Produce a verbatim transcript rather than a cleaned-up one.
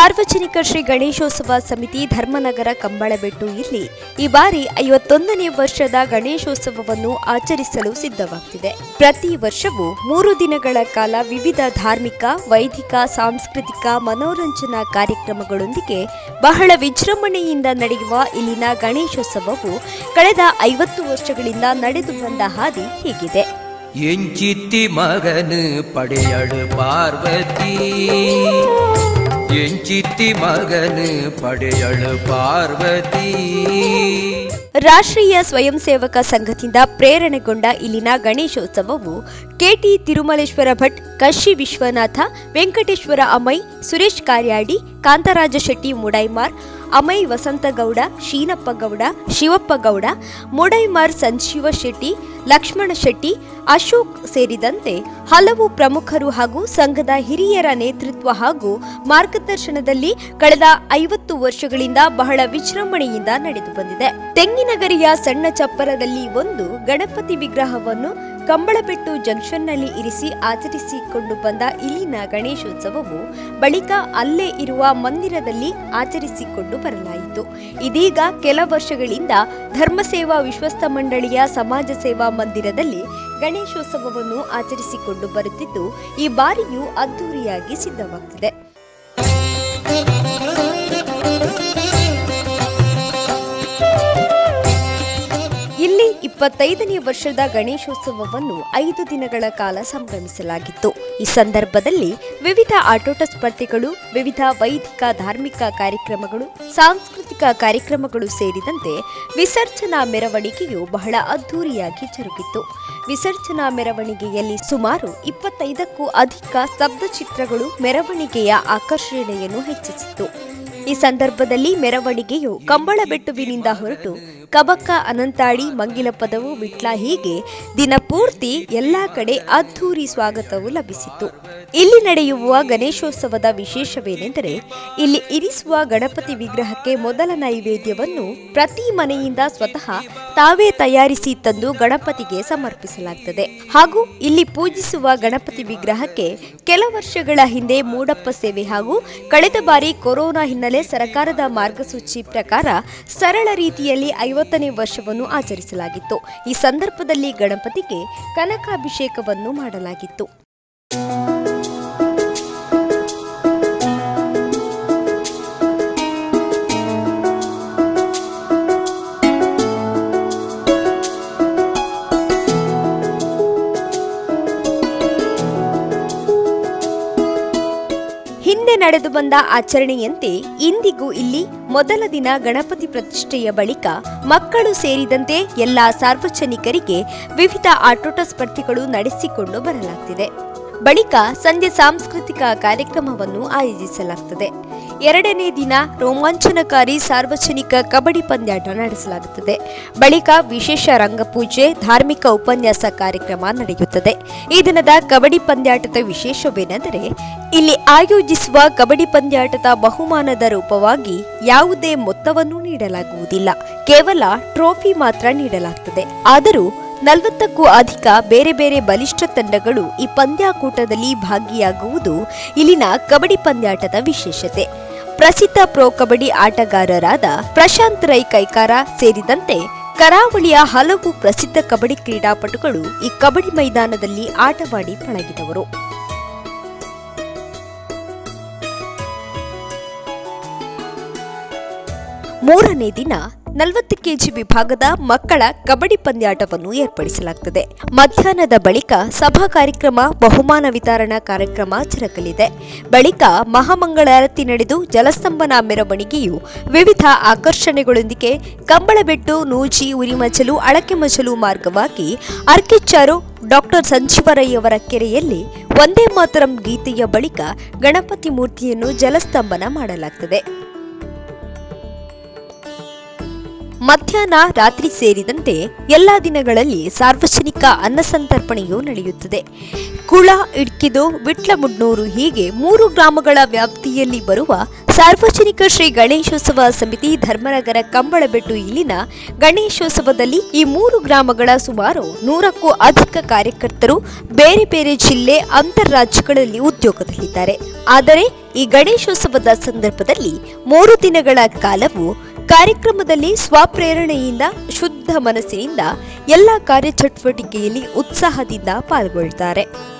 ಸಾರ್ವಜನಿಕ ಶ್ರೀ ಗಣೇಶೋತ್ಸವ ಸಮಿತಿ ಧರ್ಮನಗರ ಕಂಬಳಬೆಟ್ಟು ಇಲ್ಲಿ ಈ ಬಾರಿ ಐವತ್ತೊಂದನೇ ವರ್ಷದ ಗಣೇಶೋತ್ಸವವನ್ನು ಆಚರಿಸಲು ಸಿದ್ಧವಾಗುತ್ತಿದೆ. ಪ್ರತಿ ವರ್ಷವೂ ಮೂರು ದಿನಗಳ ಕಾಲ ವಿವಿಧ ಧಾರ್ಮಿಕ, ವೈದಿಕ, ಸಾಂಸ್ಕೃತಿಕ, ಮನೋರಂಜನಾ ಕಾರ್ಯಕ್ರಮಗಳೊಂದಿಗೆ ಬಹಳ ವಿಜೃಂಭಣೆಯಿಂದ ನಡೆಯುವ ಇಲ್ಲಿನ ಗಣೇಶೋತ್ಸವವು ಕಳೆದ ಐವತ್ತು ವರ್ಷಗಳಿಂದ ನಡೆದು ಬಂದ ಹಾದಿ ಹೀಗಿದೆ. ಎಂಚಿತ್ತಿ ಮಗನು ಪಡೆಯಳು ಪಾರ್ವತಿ, ಎಂಚಿತ್ತಿ ಮಗನು ಪಡೆಯಳು ಪಾರ್ವತಿ. ರಾಷ್ಟ್ರೀಯ ಸ್ವಯಂ ಸೇವಕ ಸಂಘದಿಂದ ಪ್ರೇರಣೆಗೊಂಡ ಇಲ್ಲಿನ ಗಣೇಶೋತ್ಸವವು ಕೆಟಿ ತಿರುಮಲೇಶ್ವರ ಭಟ್, ಕಶಿ ವಿಶ್ವನಾಥ, ವೆಂಕಟೇಶ್ವರ ಅಮೈ, ಸುರೇಶ್ ಕಾರ್ಯಾಡಿ, ಕಾಂತರಾಜ ಶೆಟ್ಟಿ ಮುಡೈಮಾರ್, ಅಮೈ ವಸಂತಗೌಡ, ಶೀನಪ್ಪ ಗೌಡ, ಶಿವಪ್ಪ ಗೌಡ, ಮುಡೈಮಾರ್ ಸಂಜೀವ ಶೆಟ್ಟಿ, ಲಕ್ಷ್ಮಣ ಶೆಟ್ಟಿ, ಅಶೋಕ್ ಸೇರಿದಂತೆ ಹಲವು ಪ್ರಮುಖರು ಹಾಗೂ ಸಂಘದ ಹಿರಿಯರ ನೇತೃತ್ವ ಹಾಗೂ ಮಾರ್ಗದರ್ಶನದಲ್ಲಿ ಕಳೆದ ಐವತ್ತು ವರ್ಷಗಳಿಂದ ಬಹಳ ವಿಜೃಂಭಣೆಯಿಂದ ನಡೆದು ಬಂದಿದೆ. ತೆಂಗಿನಗರಿಯ ಸಣ್ಣ ಚಪ್ಪರದಲ್ಲಿ ಒಂದು ಗಣಪತಿ ವಿಗ್ರಹವನ್ನು ಕಂಬಳಬೆಟ್ಟು ಜಂಕ್ಷನ್ನಲ್ಲಿ ಇರಿಸಿ ಆಚರಿಸಿಕೊಂಡು ಬಂದ ಇಲ್ಲಿನ ಗಣೇಶೋತ್ಸವವು ಬಳಿಕ ಅಲ್ಲೇ ಇರುವ ಮಂದಿರದಲ್ಲಿ ಆಚರಿಸಿಕೊಂಡು ಬರಲಾಯಿತು. ಇದೀಗ ಕೆಲ ವರ್ಷಗಳಿಂದ ಧರ್ಮಸೇವಾ ವಿಶ್ವಸ್ತ ಮಂಡಳಿಯ ಸಮಾಜ ಸೇವಾ ಮಂದಿರದಲ್ಲಿ ಗಣೇಶೋತ್ಸವವನ್ನು ಆಚರಿಸಿಕೊಂಡು ಬರುತ್ತಿದ್ದು ಈ ಬಾರಿಯೂ ಅದ್ದೂರಿಯಾಗಿ ಸಿದ್ಧವಾಗುತ್ತಿದೆ. ಇಲ್ಲಿ ಇಪ್ಪತ್ತೈದನೇ ವರ್ಷದ ಗಣೇಶೋತ್ಸವವನ್ನು ಐದು ದಿನಗಳ ಕಾಲ ಸಂಭ್ರಮಿಸಲಾಗಿತ್ತು. ಈ ಸಂದರ್ಭದಲ್ಲಿ ವಿವಿಧ ಆಟೋಟ ಸ್ಪರ್ಧೆಗಳು, ವಿವಿಧ ವೈದಿಕ ಧಾರ್ಮಿಕ ಕಾರ್ಯಕ್ರಮಗಳು, ಸಾಂಸ್ಕೃತಿಕ ಕಾರ್ಯಕ್ರಮಗಳು ಸೇರಿದಂತೆ ವಿಸರ್ಜನಾ ಮೆರವಣಿಗೆಯು ಬಹಳ ಅದ್ದೂರಿಯಾಗಿ ಜರುಗಿತು. ವಿಸರ್ಜನಾ ಮೆರವಣಿಗೆಯಲ್ಲಿ ಸುಮಾರು ಇಪ್ಪತ್ತೈದಕ್ಕೂ ಅಧಿಕ ಸ್ತಬ್ಧಚಿತ್ರಗಳು ಮೆರವಣಿಗೆಯ ಆಕರ್ಷಣೆಯನ್ನು ಹೆಚ್ಚಿಸಿತು. ಈ ಸಂದರ್ಭದಲ್ಲಿ ಮೆರವಣಿಗೆಯು ಕಂಬಳಬೆಟ್ಟುವಿನಿಂದ ಹೊರಟು ಕಬಕ್ಕ, ಅನಂತಾಡಿ, ಮಂಗಿಲಪದವು, ವಿಟ್ಲ ಹೀಗೆ ದಿನಪೂರ್ತಿ ಎಲ್ಲಾ ಕಡೆ ಅದ್ಧೂರಿ ಸ್ವಾಗತವು ಲಭಿಸಿತ್ತು. ಇಲ್ಲಿ ನಡೆಯುವ ಗಣೇಶೋತ್ಸವದ ವಿಶೇಷವೇನೆಂದರೆ ಇಲ್ಲಿ ಇರಿಸುವ ಗಣಪತಿ ವಿಗ್ರಹಕ್ಕೆ ಮೊದಲ ನೈವೇದ್ಯವನ್ನು ಪ್ರತಿ ಮನೆಯಿಂದ ಸ್ವತಃ ತಾವೇ ತಯಾರಿಸಿ ತಂದು ಗಣಪತಿಗೆ ಸಮರ್ಪಿಸಲಾಗುತ್ತದೆ. ಹಾಗೂ ಇಲ್ಲಿ ಪೂಜಿಸುವ ಗಣಪತಿ ವಿಗ್ರಹಕ್ಕೆ ಕೆಲ ವರ್ಷಗಳ ಹಿಂದೆ ಮೂಡಪ್ಪ ಸೇವೆ ಹಾಗೂ ಕಳೆದ ಬಾರಿ ಕೊರೋನಾ ಹಿನ್ನೆಲೆ ಸರ್ಕಾರದ ಮಾರ್ಗಸೂಚಿ ಪ್ರಕಾರ ಸರಳ ರೀತಿಯಲ್ಲಿ ಐವತ್ತನೇ ವರ್ಷವನ್ನು ಆಚರಿಸಲಾಗಿತ್ತು. ಈ ಸಂದರ್ಭದಲ್ಲಿ ಗಣಪತಿಗೆ ಕನಕಾಭಿಷೇಕವನ್ನು ಮಾಡಲಾಗಿತ್ತು. ಹಿಂದೆ ನಡೆದು ಬಂದ ಆಚರಣೆಯಂತೆ ಇಂದಿಗೂ ಇಲ್ಲಿ ಮೊದಲ ದಿನ ಗಣಪತಿ ಪ್ರತಿಷ್ಠೆಯ ಬಳಿಕ ಮಕ್ಕಳು ಸೇರಿದಂತೆ ಎಲ್ಲಾ ಸಾರ್ವಜನಿಕರಿಗೆ ವಿವಿಧ ಆಟೋಟ ಸ್ಪರ್ಧೆಗಳು ನಡೆಸಿಕೊಂಡು ಬರಲಾಗುತ್ತಿದೆ. ಬಳಿಕ ಸಂಜೆ ಸಾಂಸ್ಕೃತಿಕ ಕಾರ್ಯಕ್ರಮವನ್ನು ಆಯೋಜಿಸಲಾಗುತ್ತದೆ. ಎರಡನೇ ದಿನ ರೋಮಾಂಚನಕಾರಿ ಸಾರ್ವಜನಿಕ ಕಬಡ್ಡಿ ಪಂದ್ಯಾಟ ನಡೆಸಲಾಗುತ್ತದೆ. ಬಳಿಕ ವಿಶೇಷ ರಂಗಪೂಜೆ, ಧಾರ್ಮಿಕ ಉಪನ್ಯಾಸ ಕಾರ್ಯಕ್ರಮ ನಡೆಯುತ್ತದೆ. ಈ ದಿನದ ಕಬಡ್ಡಿ ಪಂದ್ಯಾಟದ ವಿಶೇಷವೇನೆಂದರೆ ಇಲ್ಲಿ ಆಯೋಜಿಸುವ ಕಬಡ್ಡಿ ಪಂದ್ಯಾಟದ ಬಹುಮಾನದ ರೂಪವಾಗಿ ಯಾವುದೇ ಮೊತ್ತವನ್ನು ನೀಡಲಾಗುವುದಿಲ್ಲ, ಕೇವಲ ಟ್ರೋಫಿ ಮಾತ್ರ ನೀಡಲಾಗುತ್ತದೆ. ಆದರೂ ನಲವತ್ತಕ್ಕೂ ಅಧಿಕ ಬೇರೆ ಬೇರೆ ಬಲಿಷ್ಠ ತಂಡಗಳು ಈ ಪಂದ್ಯಾಕೂಟದಲ್ಲಿ ಭಾಗಿಯಾಗುವುದು ಇಲ್ಲಿನ ಕಬಡ್ಡಿ ಪಂದ್ಯಾಟದ ವಿಶೇಷತೆ. ಪ್ರಸಿದ್ಧ ಪ್ರೋ ಕಬಡ್ಡಿ ಆಟಗಾರರಾದ ಪ್ರಶಾಂತ್ ರೈ ಕೈಕಾರ ಸೇರಿದಂತೆ ಕರಾವಳಿಯ ಹಲವು ಪ್ರಸಿದ್ಧ ಕಬಡ್ಡಿ ಕ್ರೀಡಾಪಟುಗಳು ಈ ಕಬಡ್ಡಿ ಮೈದಾನದಲ್ಲಿ ಆಟವಾಡಿ ಪಳಗಿದವರು. ಮೂರನೇ ದಿನ ನಲವತ್ತು ಕೆಜಿ ವಿಭಾಗದ ಮಕ್ಕಳ ಕಬಡ್ಡಿ ಪಂದ್ಯಾಟವನ್ನು ಏರ್ಪಡಿಸಲಾಗುತ್ತದೆ. ಮಧ್ಯಾಹ್ನದ ಬಳಿಕ ಸಭಾ ಕಾರ್ಯಕ್ರಮ, ಬಹುಮಾನ ವಿತರಣಾ ಕಾರ್ಯಕ್ರಮ ಜರುಗಲಿದೆ. ಬಳಿಕ ಮಹಾಮಂಗಳಾರತಿ ನಡೆದು ಜಲಸ್ತಂಭನ ಮೆರವಣಿಗೆಯು ವಿವಿಧ ಆಕರ್ಷಣೆಗಳೊಂದಿಗೆ ಕಂಬಳಬೆಟ್ಟು, ನೂಜಿ, ಉರಿಮಜಲು, ಅಳಕೆಮಜಲು ಮಾರ್ಗವಾಗಿ ಅರ್ಕಿಚ್ಚಾರು ಡಾಕ್ಟರ್ ಸಂಜೀವರಯ್ಯವರ ಕೆರೆಯಲ್ಲಿ ವಂದೇ ಮಾತರಂ ಗೀತೆಯ ಬಳಿಕ ಗಣಪತಿ ಮೂರ್ತಿಯನ್ನು ಜಲಸ್ತಂಭನ ಮಾಡಲಾಗುತ್ತದೆ. ಮಧ್ಯಾಹ್ನ ರಾತ್ರಿ ಸೇರಿದಂತೆ ಎಲ್ಲಾ ದಿನಗಳಲ್ಲಿ ಸಾರ್ವಜನಿಕ ಅನ್ನಸಂತರ್ಪಣೆಯೂ ನಡೆಯುತ್ತದೆ. ಕುಳ, ಇಡ್ಕಿದು, ವಿಟ್ಲಮುಡ್ನೂರು ಹೀಗೆ ಮೂರು ಗ್ರಾಮಗಳ ವ್ಯಾಪ್ತಿಯಲ್ಲಿ ಬರುವ ಸಾರ್ವಜನಿಕ ಶ್ರೀ ಗಣೇಶೋತ್ಸವ ಸಮಿತಿ ಧರ್ಮನಗರ ಕಂಬಳಬೆಟ್ಟು ಇಲ್ಲಿನ ಗಣೇಶೋತ್ಸವದಲ್ಲಿ ಈ ಮೂರು ಗ್ರಾಮಗಳ ಸುಮಾರು ನೂರಕ್ಕೂ ಅಧಿಕ ಕಾರ್ಯಕರ್ತರು ಬೇರೆ ಬೇರೆ ಜಿಲ್ಲೆ, ಅಂತರ್ರಾಜ್ಯಗಳಲ್ಲಿ ಉದ್ಯೋಗದಲ್ಲಿದ್ದಾರೆ. ಆದರೆ ಈ ಗಣೇಶೋತ್ಸವದ ಸಂದರ್ಭದಲ್ಲಿ ಮೂರು ದಿನಗಳ ಕಾಲವು ಕಾರ್ಯಕ್ರಮದಲ್ಲಿ ಸ್ವಪ್ರೇರಣೆಯಿಂದ ಶುದ್ಧ ಮನಸ್ಸಿನಿಂದ ಎಲ್ಲ ಕಾರ್ಯಚಟುವಟಿಕೆಯಲ್ಲಿ ಉತ್ಸಾಹದಿಂದ ಪಾಲ್ಗೊಳ್ಳುತ್ತಾರೆ.